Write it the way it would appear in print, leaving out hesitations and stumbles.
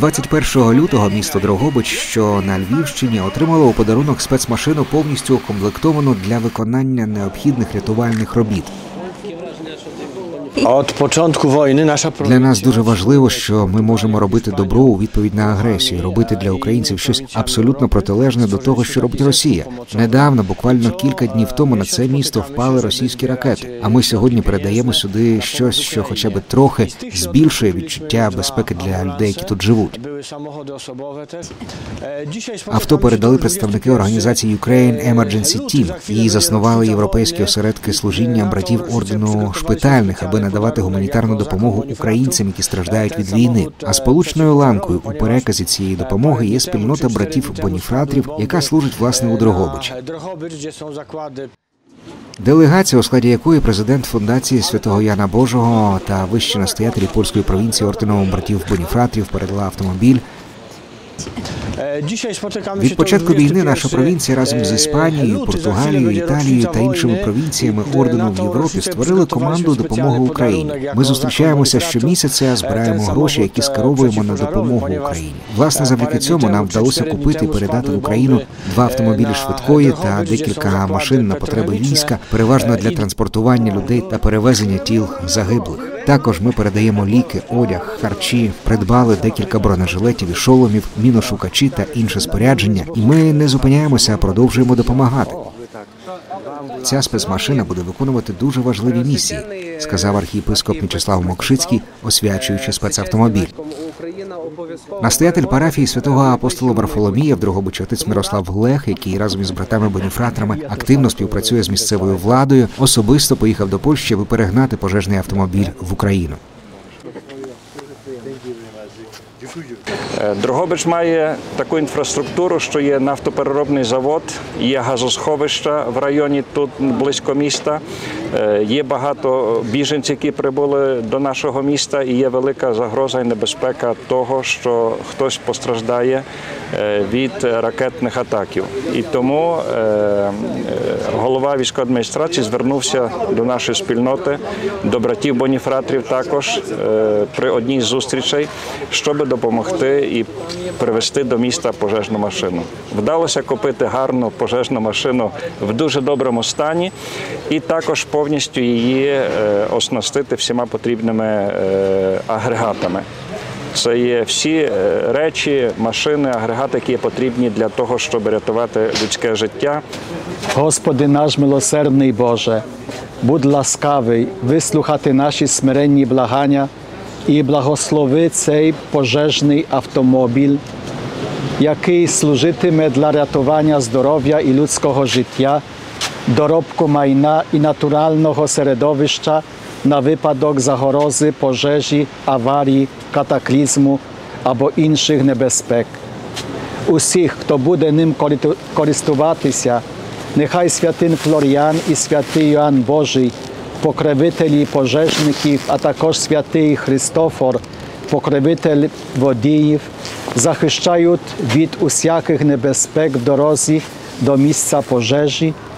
21 лютого місто Дрогобич, що на Львівщині, отримало у подарунок спецмашину, повністю укомплектовану для виконання необхідних рятувальних робіт. Для нас дуже важливо, що ми можемо робити добро у відповідь на агресію, робити для українців щось абсолютно протилежне до того, що робить Росія. Недавно, буквально кілька днів тому, на це місто впали російські ракети. А ми сьогодні передаємо сюди щось, що хоча б трохи збільшує відчуття безпеки для людей, які тут живуть. Авто передали представники організації Ukraine Emergency Team. Її заснували європейські осередки служіння братів ордену шпитальних, аби надавати гуманітарну допомогу українцям, які страждають від війни. А сполучною ланкою у переказі цієї допомоги є спільнота братів Боніфратрів, яка служить, власне, у Дрогобичі. Делегація, у складі якої президент фундації Святого Яна Божого та вищі настоятелі польської провінції ордену братів Боніфратрів передала автомобіль. Від початку війни наша провінція разом з Іспанією, Португалією, Італією та іншими провінціями ордену в Європі створили команду допомоги Україні. Ми зустрічаємося щомісяця, збираємо гроші, які скеровуємо на допомогу Україні. Власне, завдяки цьому нам вдалося купити і передати в Україну 2 автомобілі швидкої та декілька машин на потреби війська, переважно для транспортування людей та перевезення тіл загиблих. Також ми передаємо ліки, одяг, харчі, придбали декілька бронежилетів і шоломів, міношукачі та інше спорядження. І ми не зупиняємося, а продовжуємо допомагати. Ця спецмашина буде виконувати дуже важливі місії, сказав архієпископ Мічеслав Мокшицький, освячуючи спецавтомобіль. Настоятель парафії святого апостола Варфоломія в Дрогобичі отець Мирослав Глех, який разом із братами Боніфратрами активно співпрацює з місцевою владою, особисто поїхав до Польщі, аби перегнати пожежний автомобіль в Україну. Дрогобич має таку інфраструктуру, що є нафтопереробний завод, є газосховища в районі тут близько міста, є багато біженців, які прибули до нашого міста, і є велика загроза і небезпека того, що хтось постраждає від ракетних атаків. І тому голова військової адміністрації звернувся до нашої спільноти, до братів Боніфратрів також при одній з зустрічей, щоб допомогти і привезти до міста пожежну машину. Вдалося купити гарну пожежну машину в дуже доброму стані і також повністю її оснастити всіма потрібними агрегатами. Це є всі речі, машини, агрегати, які потрібні для того, щоб рятувати людське життя. Господи наш милосердний Боже, будь ласкавий вислухати наші смиренні благання і благослови цей пожежний автомобіль, який служитиме для рятування здоров'я і людського життя, доробку майна і натурального середовища на випадок загрози, пожежі, аварії, катаклізму або інших небезпек. Усіх, хто буде ним користуватися, нехай святий Флоріан і святий Йоанн Божий, покровителі пожежників, а також святий Христофор, покровитель водіїв, захищають від усяких небезпек в дорозі до місця пожежі